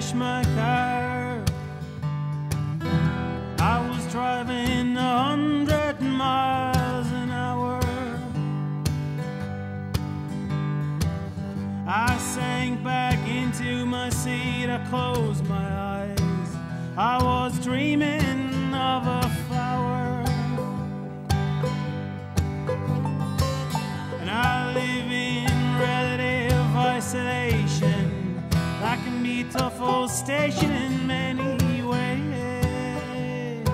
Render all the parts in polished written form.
crash my car. I was driving 100 miles an hour. I sank back into my seat, I closed my eyes. I was dreaming of a flower, and I live in relative isolation. That can be a tough old station in many ways.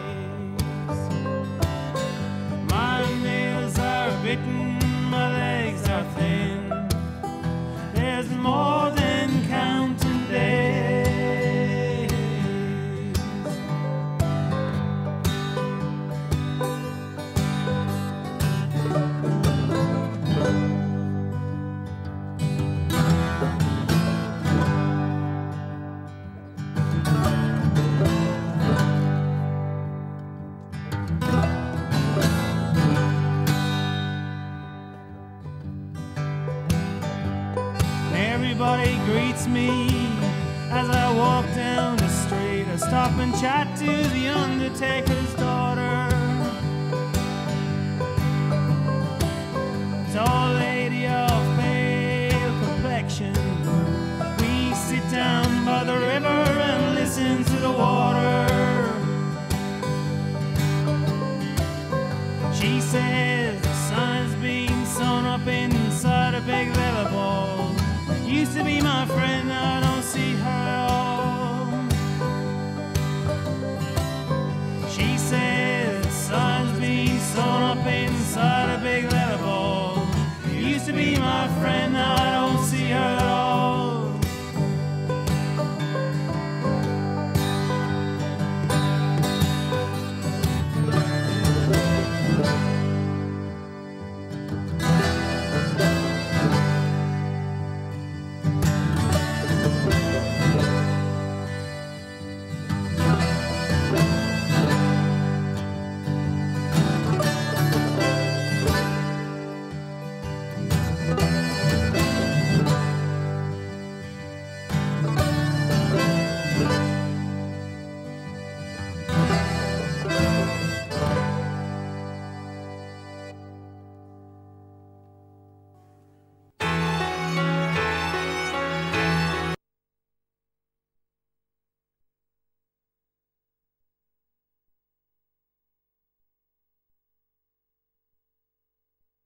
My nails are bitten, my legs are thin. There's more than counting days. Everybody greets me as I walk down the street. I stop and chat to the Undertaker's daughter. Tall lady of pale complexion. We sit down by the river and listen to the water. She says the sun's being sewn up inside a big leather ball. Used to be my friend, now I don't see her at all. She says the sun's being sewn up inside a big leather ball. Used to be my friend, now